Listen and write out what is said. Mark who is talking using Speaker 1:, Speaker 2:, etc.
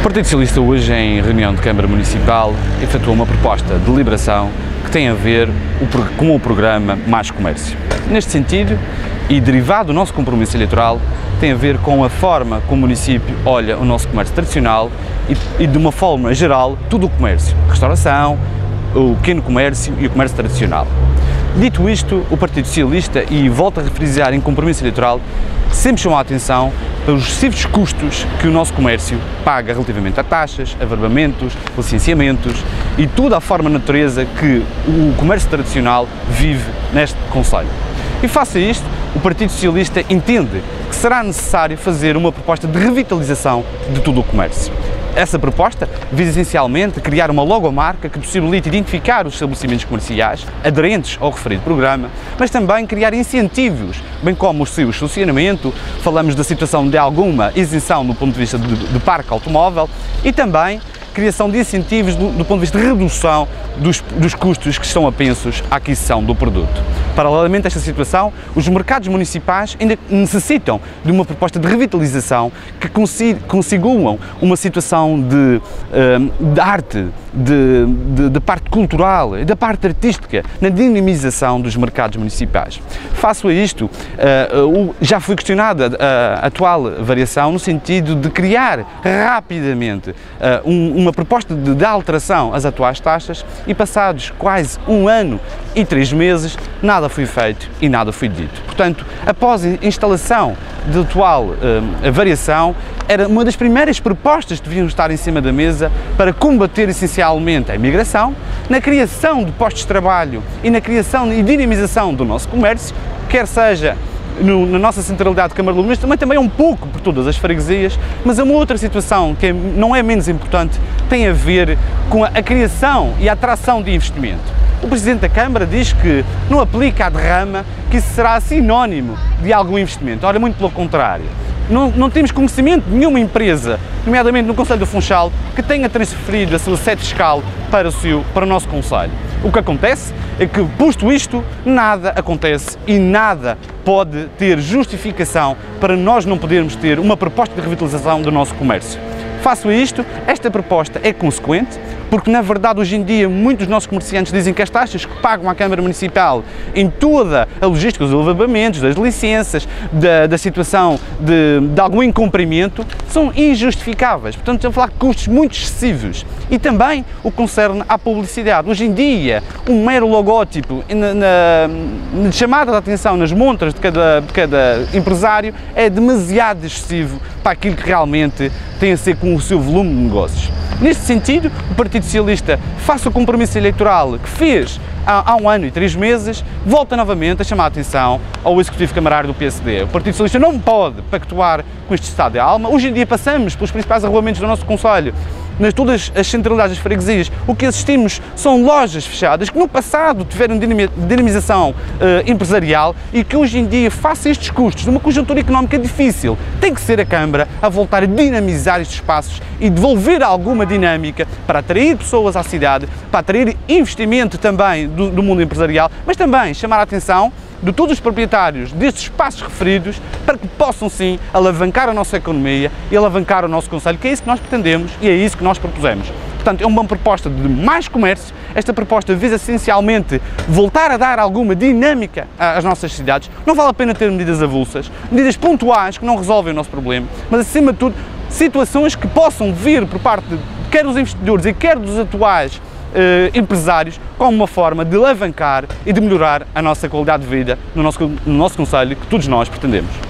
Speaker 1: Partido Socialista hoje, em reunião de Câmara Municipal, efetuou uma proposta de deliberação que tem a ver com o programa Mais Comércio. Neste sentido, e derivado do nosso compromisso eleitoral, tem a ver com a forma como o município olha o nosso comércio tradicional e de uma forma geral, todo o comércio, restauração, o pequeno comércio e o comércio tradicional. Dito isto, o Partido Socialista, e volto a refrisar em compromisso eleitoral, sempre chamou a atenção para os excessivos custos que o nosso comércio paga relativamente a taxas, averbamentos, licenciamentos e toda a forma de natureza que o comércio tradicional vive neste concelho. E face a isto, o Partido Socialista entende que será necessário fazer uma proposta de revitalização de todo o comércio. Essa proposta visa essencialmente criar uma logomarca que possibilite identificar os estabelecimentos comerciais aderentes ao referido programa, mas também criar incentivos, bem como o seu funcionamento. Falamos da situação de alguma isenção do ponto de vista de parque automóvel e também criação de incentivos do ponto de vista de redução dos custos que estão apensos à aquisição do produto. Paralelamente a esta situação, os mercados municipais ainda necessitam de uma proposta de revitalização que consiguam uma situação de arte, de parte cultural e da parte artística na dinamização dos mercados municipais. Face a isto, já foi questionada a atual variação no sentido de criar rapidamente uma proposta de alteração às atuais taxas e passados quase 1 ano e 3 meses, nada foi feito e nada foi dito. Portanto, após a instalação da atual variação, era uma das primeiras propostas que deviam estar em cima da mesa para combater essencialmente a imigração, na criação de postos de trabalho e na criação e dinamização do nosso comércio, quer seja na nossa centralidade de Câmara de Lume, mas também um pouco por todas as freguesias, mas uma outra situação que não é menos importante tem a ver com a criação e a atração de investimento. O Presidente da Câmara diz que não aplica a derrama, que isso será sinónimo de algum investimento. Ora, muito pelo contrário. Não temos conhecimento de nenhuma empresa, nomeadamente no Concelho do Funchal, que tenha transferido a sua sede fiscal para o nosso concelho. O que acontece é que, posto isto, nada acontece e nada pode ter justificação para nós não podermos ter uma proposta de revitalização do nosso comércio. Face a isto, esta proposta é consequente, porque na verdade hoje em dia muitos dos nossos comerciantes dizem que as taxas que pagam à Câmara Municipal em toda a logística dos alevamentos, das licenças, da situação de algum incumprimento, são injustificáveis. Portanto, estamos a falar de custos muito excessivos. E também o que concerne à publicidade. Hoje em dia, um mero logótipo na chamada de atenção nas montras de cada empresário é demasiado excessivo para aquilo que realmente tem a ser com o seu volume de negócios. Neste sentido, o Partido Socialista, face ao compromisso eleitoral que fez há 1 ano e 3 meses, volta novamente a chamar a atenção ao Executivo Camarário do PSD. O Partido Socialista não pode pactuar com este estado de alma. Hoje em dia passamos pelos principais arruamentos do nosso concelho, todas as centralidades das freguesias. O que assistimos são lojas fechadas que no passado tiveram dinamização empresarial e que hoje em dia, face a estes custos, numa conjuntura económica difícil, tem que ser a Câmara a voltar a dinamizar estes espaços e devolver alguma dinâmica para atrair pessoas à cidade, para atrair investimento também do mundo empresarial, mas também chamar a atenção de todos os proprietários destes espaços referidos para que possam sim alavancar a nossa economia e alavancar o nosso concelho, que é isso que nós pretendemos e é isso que nós propusemos. Portanto, é uma proposta de mais comércio. Esta proposta visa essencialmente voltar a dar alguma dinâmica às nossas cidades. Não vale a pena ter medidas avulsas, medidas pontuais que não resolvem o nosso problema, mas acima de tudo situações que possam vir por parte quer dos investidores e quer dos atuais empresários como uma forma de alavancar e de melhorar a nossa qualidade de vida no nosso concelho, que todos nós pretendemos.